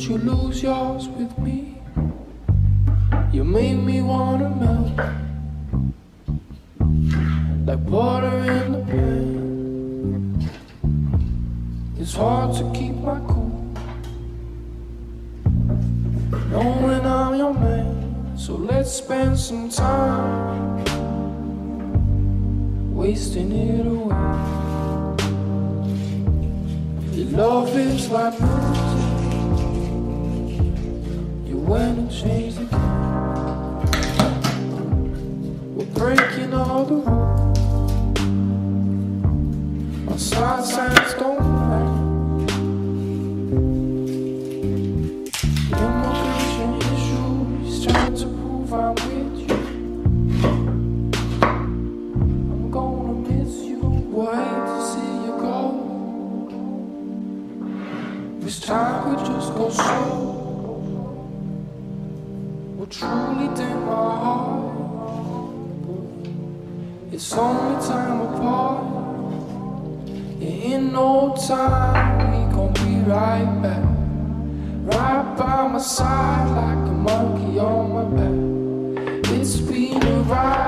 you lose yours with me? You make me wanna melt like water in the pan. It's hard to keep my cool knowing I'm your man. So let's spend some time wasting it away. Your love is like music, you went and changed the game. We're breaking all the rules, our side signs don't matter. Immigration issues trying to prove I'm with you. I'm gonna miss you, we'll hate to see you go. This time could just go slow, will truly dim my heart. It's only time apart. In no time we gon' be right back, right by my side like a monkey on my back. It's been a ride.